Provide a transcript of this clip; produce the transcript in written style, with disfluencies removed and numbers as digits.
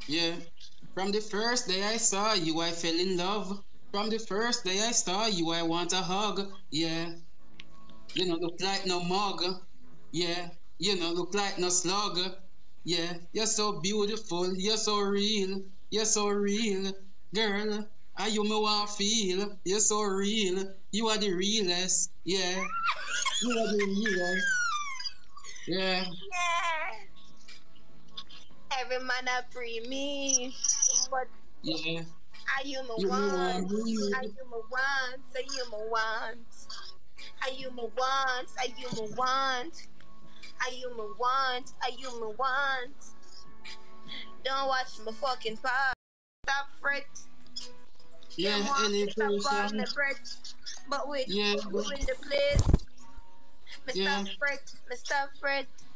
Yeah. From the first day I saw you, I fell in love. From the first day I saw you, I want a hug. Yeah. You know, look like no mug. Yeah. You know, look like no slug. Yeah. You're so beautiful. You're so real. You're so real. Girl, are you me want feel? You're so real. You are the realest. Yeah. You are the realest. Yeah. Yeah. Every man a free me, but Yeah. are you my You me want want? Are breathe. you my want? Are you my want? Are you my want? Are you my want? Are you my want? Are you my want? Don't watch my fucking part. Stop fret. Them Yeah. want Any to stop on person. the breath. But wait, Yeah. you in the place. Yeah. Mr. Fret, Mr. Fret.